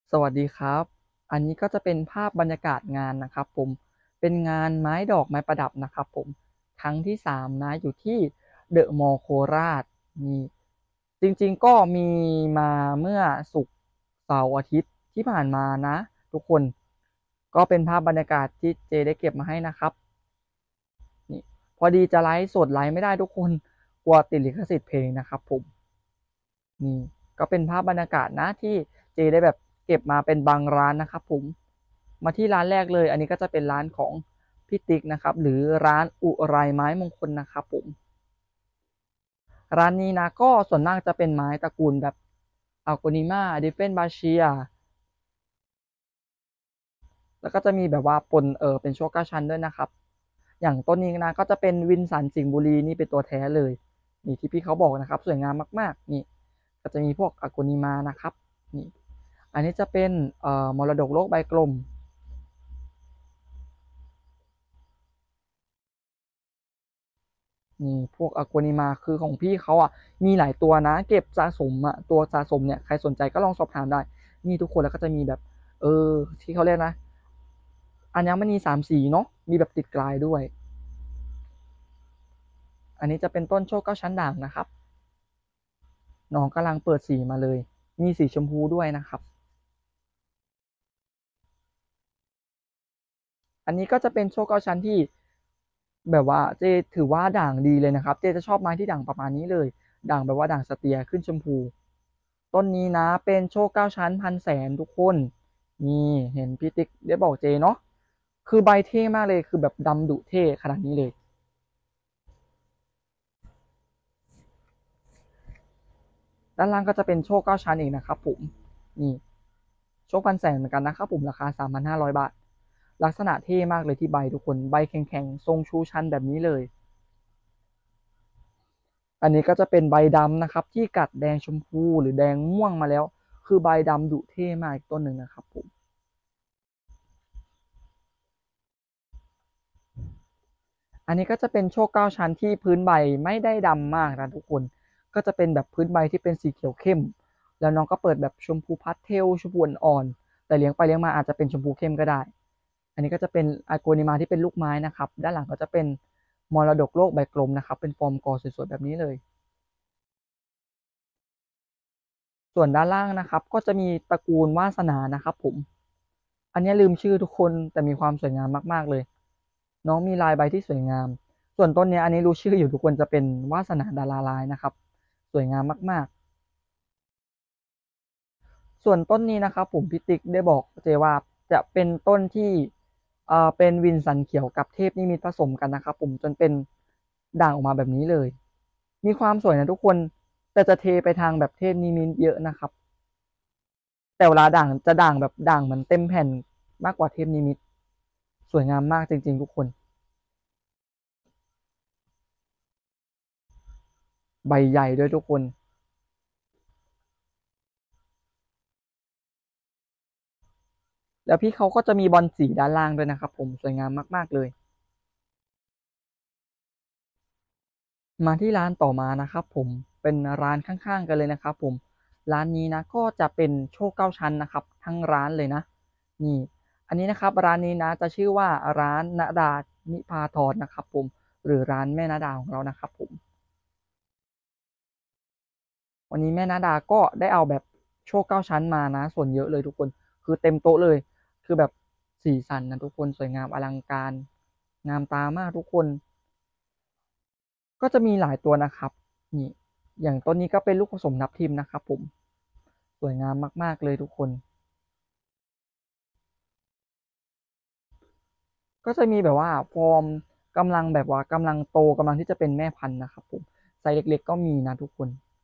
สวัสดีครับ อันนี้ก็จะเป็นภาพบรรยากาศงานนะครับผม เป็นงานไม้ดอกไม้ประดับนะครับผม ครั้งที่3นะอยู่ที่เดอะมอลล์โคราชนี่จริงๆก็มีมาเมื่อศุกร์เสาร์อาทิตย์ที่ผ่านมานะทุกคน ก็เป็นภาพบรรยากาศที่เจได้เก็บมาให้นะครับนี่พอดีจะไลฟ์สดไลฟ์ไม่ได้ทุกคนกลัวติดลิขสิทธิ์เพลงนะครับผม นี่ก็เป็นภาพบรรยากาศนะที่เจได้แบบเก็บมาเป็นบางร้านนะครับผมมาที่ร้านแรกเลยอันนี้ก็จะเป็นร้านของพี่ติ๊กนะครับหรือร้านอุไรไม้มงคลนะครับผมร้านนี้นะก็ส่วนมากจะเป็นไม้ตระกูลแบบอัลโกนิมาดิเฟนบาเชียแล้วก็จะมีแบบว่าปนเป็นโชคเก้าชั้นด้วยนะครับอย่างต้นนี้นะก็จะเป็นวินสันสิงห์บุรีนี่เป็นตัวแท้เลยนี่ที่พี่เขาบอกนะครับสวยงามมากๆนี่ก็จะมีพวกอัลโกนิมานะครับนี่ อันนี้จะเป็นมรดกโลกใบกลมนี่พวกอ q ก a นิมาคือของพี่เขาอ่ะมีหลายตัวนะเก็บสะสมอ่ะตัวสะสมเนี่ยใครสนใจก็ลองสอบถามได้นี่ทุกคนแล้วก็จะมีแบบเออที่เขาเรียกนะอัญมณี3 สีเนาะมีแบบติดกลายด้วยอันนี้จะเป็นต้นโชคเก้าชั้นด่างนะครับน้องกำลังเปิดสีมาเลยมีสีชมพูด้วยนะครับอันนี้ก็จะเป็นโชคเก้าชั้นที่แบบว่าเจถือว่าด่างดีเลยนะครับเจจะชอบไม้ที่ด่างประมาณนี้เลยด่างแบบว่าด่างสเตียขึ้นชมพู ต้นนี้นะเป็นโชคเก้าชั้นพันแสนทุกคนนี่เห็นพี่ติ๊กได้บอกเจเนาะคือใบเท่มากเลยคือแบบดำดุเท่ขนาดนี้เลยด้านล่างก็จะเป็นโชคเก้าชั้นอีกนะครับผมนี่โชคพันแสนเหมือนกันนะครับผมราคา3,500 บาทลักษณะเท่มากเลยที่ใบทุกคนใบแข็งๆทรงชูชันแบบนี้เลยอันนี้ก็จะเป็นใบดำนะครับที่กัดแดงชมพูหรือแดงม่วงมาแล้วคือใบดำดุเท่มากอีกต้นหนึ่งนะครับผม อันนี้ก็จะเป็นโชคเก้าชั้นที่พื้นใบไม่ได้ดำมากนะทุกคนก็จะเป็นแบบพื้นใบที่เป็นสีเขียวเข้มแล้วน้องก็เปิดแบบชมพูพาสเทลชมพูอ่อนๆแต่เลี้ยงไปเลี้ยงมาอาจจะเป็นชมพูเข้มก็ได้อันนี้ก็จะเป็นอาโกนิมาที่เป็นลูกไม้นะครับด้านหลังก็จะเป็นมรดกโลกใบกลมนะครับเป็นฟอร์มกอสวยๆแบบนี้เลยส่วนด้านล่างนะครับก็จะมีตระกูลวาสนานะครับผมอันนี้ลืมชื่อทุกคนแต่มีความสวยงามมากๆเลยน้องมีลายใบที่สวยงาม ส่วนต้นเนี้ยอันนี้รู้ชื่ออยู่ทุกคนจะเป็นวาสนาดาราลายนะครับสวยงามมากๆส่วนต้นนี้นะครับผมพิติกได้บอกเจว่าจะเป็นต้นที่เป็นวินสันเขียวกับเทพนิมิตผสมกันนะครับผมจนเป็นด่างออกมาแบบนี้เลยมีความสวยนะทุกคนแต่จะเทไปทางแบบเทพนิมิตเยอะนะครับแต่เวลาด่างจะด่างแบบด่างเหมือนเต็มแผ่นมากกว่าเทพนิมิตสวยงามมากจริงๆทุกคนใบใหญ่ด้วยทุกคน แล้วพี่เขาก็จะมีบอลสีด้านล่างด้วยนะครับผมสวยงามมากๆเลยมาที่ร้านต่อมานะครับผมเป็นร้านข้างๆกันเลยนะครับผมร้านนี้นะก็จะเป็นโชคเก้าชั้นนะครับทั้งร้านเลยนะนี่อันนี้นะครับร้านนี้นะจะชื่อว่าร้านณดานิพาทรนะครับผมหรือร้านแม่นาดาของเรานะครับผมวันนี้แม่นาดาก็ได้เอาแบบโชคเก้าชั้นมานะส่วนเยอะเลยทุกคนคือเต็มโต๊ะเลยคือแบบสีสันนะทุกคนสวยงามอลังการงามตามากทุกคน ก็จะมีหลายตัวนะครับนี่อย่างต้นนี้ก็เป็นลูกผสมทับทิมนะครับผมสวยงามมากๆเลยทุกคนก็จะมีแบบว่าฟอร์มกำลังแบบว่ากำลังโตกำลังที่จะเป็นแม่พันธุ์นะครับผมไซส์เล็กๆก็มีนะทุกคน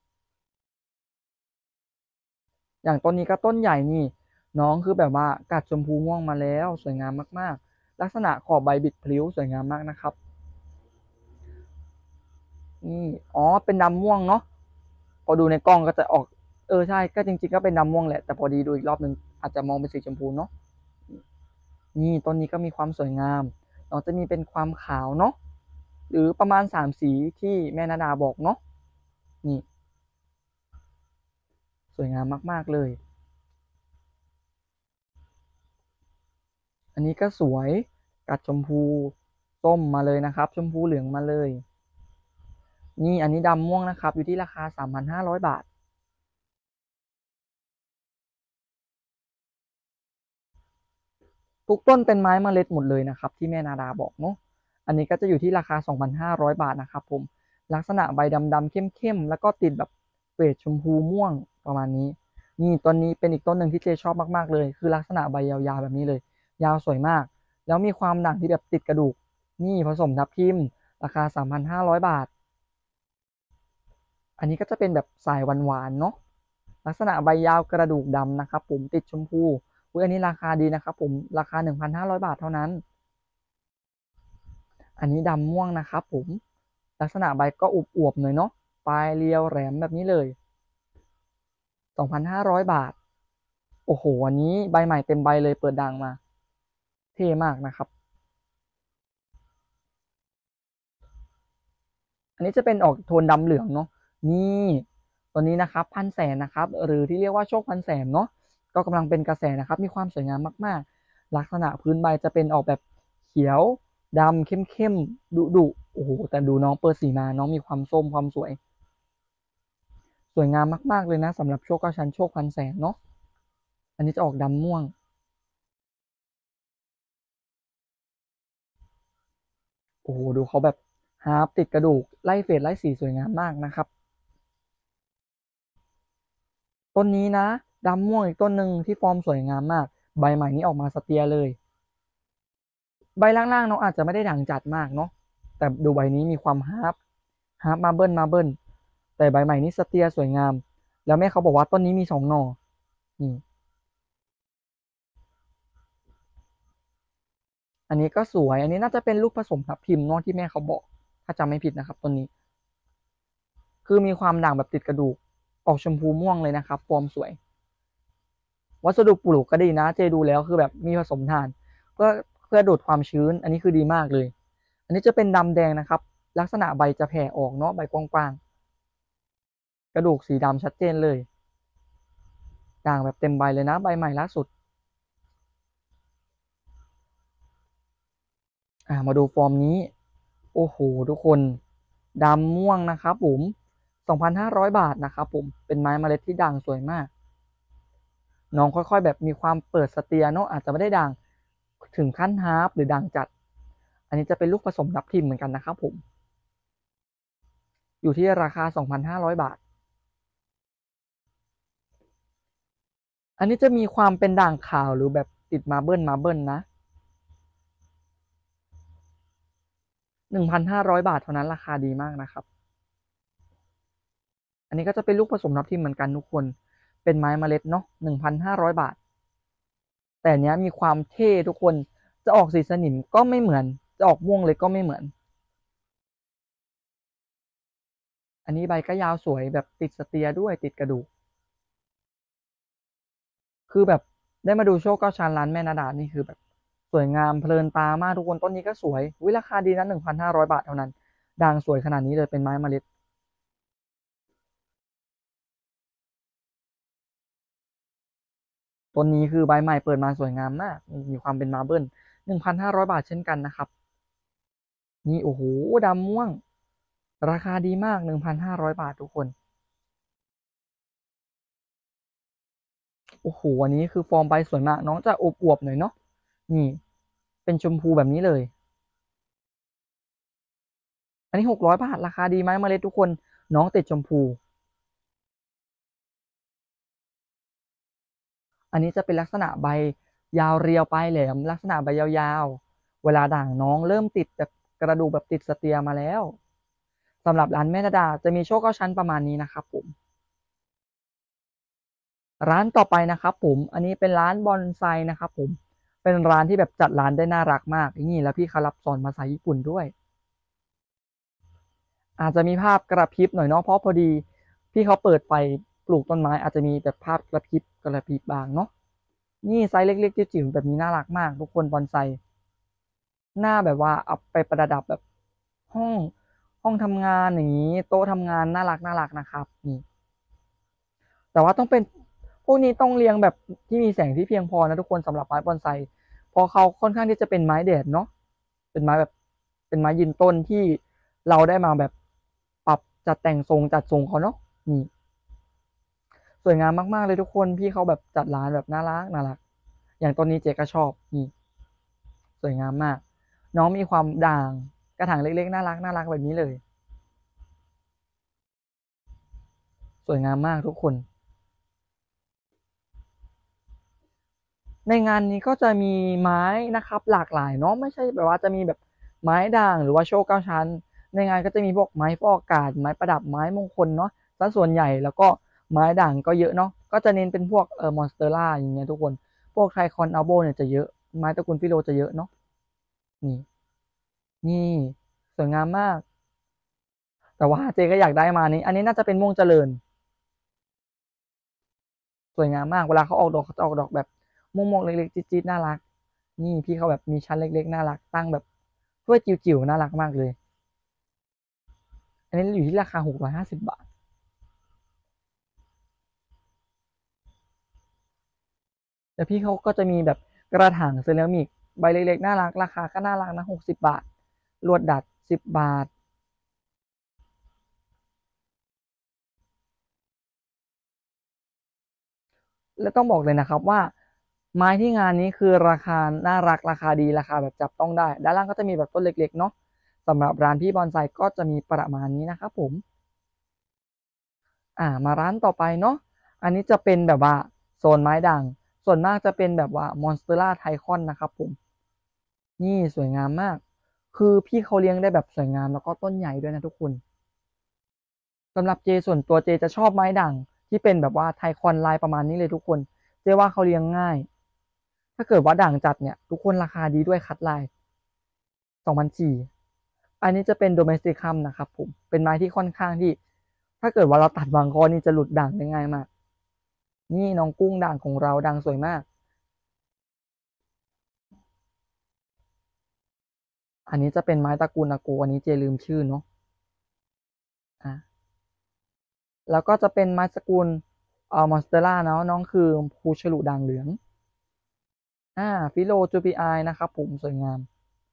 อย่างต้นนี้ก็ต้นใหญ่นี่น้องคือแบบว่ากัดชมพูม่วงมาแล้วสวยงามมากๆลักษณะขอบใบบิดพลิ้วสวยงามมากนะครับนี่อ๋อเป็นดำม่วงเนาะพอดูในกล้องก็จะออกใช่ก็จริงๆก็เป็นดำม่วงแหละแต่พอดีดูอีกรอบหนึ่งอาจจะมองเป็นสีชมพูเนาะ นี่ต้นนี้ก็มีความสวยงามน้องจะมีเป็นความขาวเนาะหรือประมาณ3 สีที่แม่นาดาบอกเนาะนี่สวยงามมากๆเลยอันนี้ก็สวยกัดชมพูส้มมาเลยนะครับชมพูเหลืองมาเลยนี่อันนี้ดำม่วงนะครับอยู่ที่ราคา 3,500 บาททุกต้นเป็นไม้เมล็ดหมดเลยนะครับที่แม่นาดาบอกเนาะอันนี้ก็จะอยู่ที่ราคา 2,500 บาทนะครับผมลักษณะใบดำๆเข้มๆแล้วก็ติดแบบเฟดชมพูม่วงประมาณนี้นี่ต้นนี้เป็นอีกต้นหนึ่งที่เจชอบมากๆเลยคือลักษณะใบยาวๆแบบนี้เลยยาวสวยมากแล้วมีความด่างที่แบบติดกระดูกนี่ผสมทับทิมราคา 3,500 บาทอันนี้ก็จะเป็นแบบสายหวานๆเนาะลักษณะใบยาวกระดูกดำนะครับผมติดชมพูอุ๊ยอันนี้ราคาดีนะครับผมราคา 1,500 บาทเท่านั้นอันนี้ดำม่วงนะครับผมลักษณะใบก็อวบๆหน่อยเนาะปลายเรียวแหลมแบบนี้เลย 2,500 บาทโอ้โหอันนี้ใบใหม่เต็มใบเลยเปิดด่างมาเท่มากนะครับอันนี้จะเป็นออกโทนดำเหลืองเนาะนี่ตัวนี้นะครับพันแสนนะครับหรือที่เรียกว่าโชคพันแสนเนาะก็กำลังเป็นกระแสนะครับมีความสวยงามมากๆลักษณะพื้นใบจะเป็นออกแบบเขียวดำเข้มๆดุโอ้โหแต่ดูน้องเปิดสีมาน้องมีความส้มความสวยงามมากๆเลยนะสำหรับโชคเก้าชั้นโชคพันแสนเนาะอันนี้จะออกดำม่วงโอ้โหดูเขาแบบฮาร์ปติดกระดูกไล่เฟดไล่สีสวยงามมากนะครับ ต้นนี้นะดำม่วงอีกต้นหนึ่งที่ฟอร์มสวยงามมากใบใหม่นี้ออกมาสเตียเลยใบล่างๆน้องอาจจะไม่ได้ด่างจัดมากเนาะแต่ดูใบนี้มีความฮาร์ปมาเบิลแต่ใบใหม่นี้สเตียสวยงามแล้วแม่เขาบอกว่าต้นนี้มี2 หน่อนี่อันนี้ก็สวยอันนี้น่าจะเป็นลูกผสมทับทิมเนาะที่แม่เขาบอกถ้าจำไม่ผิดนะครับต้นนี้คือมีความด่างแบบติดกระดูกออกชมพูม่วงเลยนะครับฟอร์มสวย วัสดุปลูกก็ดีนะเจดูแล้วคือแบบมีผสมถ่านเพื่อเพื่อดูดความชื้นอันนี้คือดีมากเลยอันนี้จะเป็นดำแดงนะครับลักษณะใบจะแผ่ออกเนาะใบกว้างๆกระดูกสีดำชัดเจนเลยด่างแบบเต็มใบเลยนะใบใหม่ล่าสุดมาดูฟอร์มนี้โอ้โหทุกคนดำม่วงนะครับผม2,500 บาทนะครับผมเป็นไม้เมล็ดที่ด่างสวยมากน้องค่อยๆแบบมีความเปิดสเตียเนาะอาจจะไม่ได้ด่างถึงขั้นฮาร์ปหรือด่างจัดอันนี้จะเป็นลูกผสมทับทิมเหมือนกันนะครับผม อยู่ที่ราคา 2,500 บาท อันนี้จะมีความเป็นด่างขาวหรือแบบติดมาเบิลนะ 1,500 บาทเท่านั้นราคาดีมากนะครับ อันนี้ก็จะเป็นลูกผสมทับทิมเหมือนกันทุกคน เป็นไม้เมล็ดเนาะ 1,500 บาท แต่เนี้ยมีความเท่ทุกคน จะออกสีสนิมก็ไม่เหมือน จะออกม่วงเลยก็ไม่เหมือน อันนี้ใบก็ยาวสวยแบบติดสเตียด้วยติดกระดูก คือแบบได้มาดูโชคเก้าชั้นร้านแม่นาดานี่คือแบบสวยงามเพลินตามากทุกคนต้นนี้ก็สวยวิราคาดีนะ1,500 บาทเท่านั้นด่างสวยขนาดนี้เลยเป็นไม้เมล็ดต้นนี้คือใบใหม่เปิดมาสวยงามมากมีความเป็นมาร์เบิล1,500 บาทเช่นกันนะครับนี่โอ้โหดำม่วงราคาดีมาก1,500 บาททุกคนโอ้โหอันนี้คือฟอร์มใบสวยมากน้องจะอวบๆหน่อยเนาะนี่เป็นชมพูแบบนี้เลยอันนี้600 บาทราคาดีไหมเมล็ดทุกคนน้องติดชมพู อันนี้จะเป็นลักษณะใบยาวเรียวปลายแหลมลักษณะใบยาวๆเวลาด่างน้องเริ่มติดแบบกระดูกแบบติดสเตียมาแล้วสำหรับร้านแม่นาดาจะมีโชคเก้าชั้นประมาณนี้นะครับผมร้านต่อไปนะครับผมอันนี้เป็นร้านบอนไซนะครับผมเป็นร้านที่แบบจัดร้านได้น่ารักมากนี่แล้วพี่เขารับสอนภาษาญี่ปุ่นด้วยอาจจะมีภาพกระพริบหน่อยเนาะเพราะพอดีพี่เขาเปิดไฟปลูกต้นไม้อาจจะมีแบบภาพกระพริบบางเนาะนี่ไซส์เล็กๆจิ๋วๆแบบนี้น่ารักมากทุกคนบอนไซ หน้าแบบว่าเอาไปประดับแบบห้องห้องทำงานอย่างนี้โต๊ะทำงานน่ารักนะครับนี่แต่ว่าต้องเป็นพวกนี้ต้องเรียงแบบที่มีแสงที่เพียงพอนะทุกคนสำหรับไม้บอนไซเพราะเขาค่อนข้างที่จะเป็นไม้แดดเนาะเป็นไม้แบบเป็นไม้ยืนต้นที่เราได้มาแบบปรับจัดแต่งทรงจัดทรงเขาเนาะนี่สวยงามมากๆเลยทุกคนพี่เขาแบบจัดร้านแบบน่ารักน่ารักอย่างต้นนี้เจ๊ก็ชอบนี่สวยงามมากน้องมีความด่างกระถางเล็กๆน่ารักน่ารักแบบนี้เลยสวยงามมากทุกคน ในงานนี้ก็จะมีไม้นะครับหลากหลายเนาะไม่ใช่แบบว่าจะมีแบบไม้ด่างหรือว่าโชว์เก้าชั้นในงานก็จะมีพวกไม้ฟอกอากาศไม้ประดับไม้มงคลเนาะซะส่วนใหญ่แล้วก็ไม้ด่างก็เยอะเนาะก็จะเน้นเป็นพวกมอนสเตอร่าอย่างเงี้ยทุกคนพวกไทคอนอัลโบเนี่ยจะเยอะไม้ตระกูลฟิโลจะเยอะเนาะนี่นี่สวยงามมากแต่ว่าเจก็อยากได้มานี้อันนี้น่าจะเป็นม่วงเจริญสวยงามมากเวลาเขาออกดอกเขาจะออกดอกแบบม่วงๆเล็กๆจี๊ดๆน่ารักนี่พี่เขาแบบมีชั้นเล็กๆน่ารักตั้งแบบถ้วยจิ๋วๆน่ารักมากเลย อันนี้อยู่ที่ราคา650 บาทแล้วพี่เขาก็จะมีแบบกระถางเซรามิกใบเล็กๆน่ารักราคาก็น่ารักนะ60 บาทลวดดัด10 บาทแล้วต้องบอกเลยนะครับว่าไม้ที่งานนี้คือราคาน่ารักราคาดีราคาแบบจับต้องได้ด้านล่างก็จะมีแบบต้นเล็กๆเนาะสำหรับร้านพี่บอนไซก็จะมีประมาณนี้นะครับผมมาร้านต่อไปเนาะอันนี้จะเป็นแบบว่าโซนไม้ด่างส่วนมากจะเป็นแบบว่ามอนสเตอร่าไทคอนนะครับผม นี่สวยงามมาก คือพี่เขาเลี้ยงได้แบบสวยงามแล้วก็ต้นใหญ่ด้วยนะทุกคนสำหรับเจส่วนตัวเจจะชอบไม้ด่างที่เป็นแบบว่าไทคอนลายประมาณนี้เลยทุกคนเจว่าเขาเลี้ยงง่ายถ้าเกิดว่าด่างจัดเนี่ยทุกคนราคาดีด้วยคัดลาย2,400อันนี้จะเป็นโดเมสติคัมนะครับผมเป็นไม้ที่ค่อนข้างที่ถ้าเกิดว่าเราตัดบางก้อนนี่จะหลุดด่างได้ง่ายมากนี่น้องกุ้งด่างของเราด่างสวยมากอันนี้จะเป็นไม้ตระกูลอาโกอันนี้เจลืมชื่อเนาะอ่ะ แล้วก็จะเป็นไม้สกุลมอนสเตอร่าเนาะน้องคือภูฉลุด่างเหลืองฟิโลจูปิอายนะครับผมสวยงาม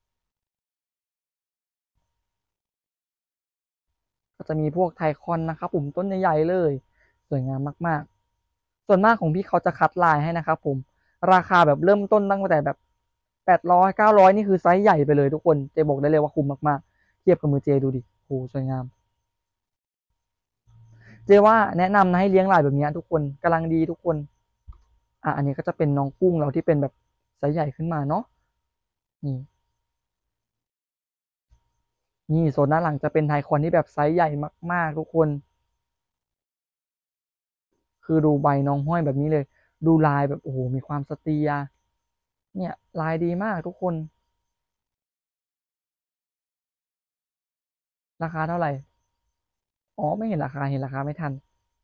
ก็จะมีพวกไทคอนนะครับผมต้นใหญ่ๆเลยสวยงามมากๆส่วนมากของพี่เขาจะคัดลายให้นะครับผมราคาแบบเริ่มต้นตั้งแต่แบบ800-900นี่คือไซส์ใหญ่ไปเลยทุกคนเจบอกได้เลยว่าคุ้มมากๆเทียบกับมือเจดูดิโหสวยงามเจว่าแนะนำนะให้เลี้ยงลายแบบนี้ทุกคนกำลังดีทุกคนอันนี้ก็จะเป็นน้องกุ้งเราที่เป็นแบบไซส์ใหญ่ขึ้นมาเนาะนี่ นี่โซนด้านหลังจะเป็นไทคอนที่แบบไซส์ใหญ่มากๆทุกคนคือดูใบน้องห้อยแบบนี้เลยดูลายแบบโอ้โหมีความสเตียเนี่ยลายดีมากทุกคนราคาเท่าไหร่อ๋อไม่เห็นราคาเห็นราคาไม่ทัน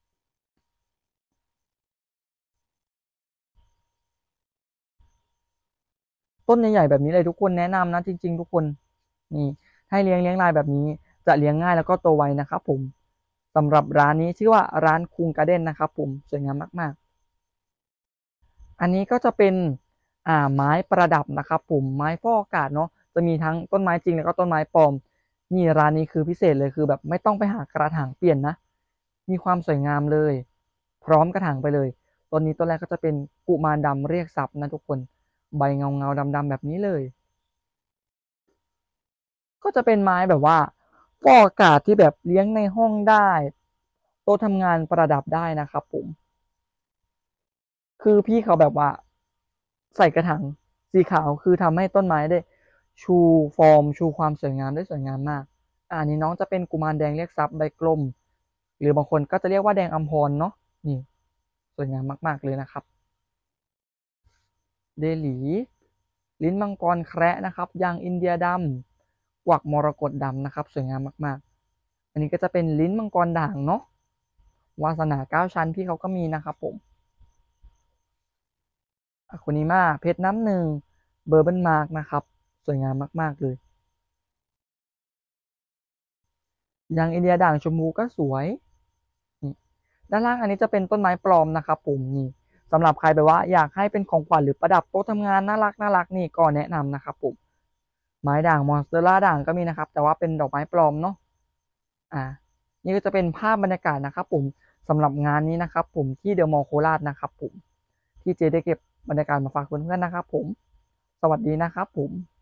ต้นใหญ่ๆแบบนี้เลยทุกคนแนะนำนะจริงๆทุกคนนี่ให้เลี้ยงลายแบบนี้จะเลี้ยงง่ายแล้วก็โตไวนะครับผมสำหรับร้านนี้ชื่อว่าร้านคุงการ์เด้นนะครับผมสวยงามมากๆอันนี้ก็จะเป็นไม้ประดับนะครับผมไม้ฟอกอากาศเนาะจะมีทั้งต้นไม้จริงแล้วก็ต้นไม้ปลอม นี่ร้านนี้คือพิเศษเลยคือแบบไม่ต้องไปหากระถางเปลี่ยนนะมีความสวยงามเลยพร้อมกระถางไปเลยต้นนี้ต้นแรกก็จะเป็นกุมารดำเรียกทรัพย์นะทุกคนใบเงาดำๆแบบนี้เลยก็จะเป็นไม้แบบว่าฟอกอากาศที่แบบเลี้ยงในห้องได้โต๊ะทำงานประดับได้นะครับผมคือพี่เขาแบบว่าใส่กระถางสีขาวคือทำให้ต้นไม้ได้ชูฟอร์มชูความสวยงามได้สวยงามมากอันนี้น้องจะเป็นกุมารแดงเรียกทรัพย์ใบกลม หรือบางคนก็จะเรียกว่าแดงอัมพรเนาะนี่สวยงามมากๆเลยนะครับเดหลีลิ้นมังกรแคระนะครับยางอินเดียดำกวักมรกตดำนะครับสวยงามมากๆอันนี้ก็จะเป็นลิ้นมังกรด่างเนาะวาสนา9 ชั้นพี่เขาก็มีนะครับผมคุนิมาเพชรน้ำหนึ่งเบอร์เบิลมาร์กนะครับสวยงามมากๆเลยยางอินเดียด่างชมพูก็สวยนี่ด้านล่างอันนี้จะเป็นต้นไม้ปลอมนะครับผมนี่สำหรับใครแบบว่าอยากให้เป็นของขวัญหรือประดับโต๊ะทำงานน่ารักนี่ก็แนะนำนะครับผมไม้ด่างมอนสเตอร่าด่างก็มีนะครับแต่ว่าเป็นดอกไม้ปลอมเนาะอ่านี่ก็จะเป็นภาพบรรยากาศนะครับผมสำหรับงานนี้นะครับผมที่เดอะมอลล์โคราชนะครับผมที่เจได้เก็บบรรยากาศมาฝากเพื่อนๆนะครับผมสวัสดีนะครับผม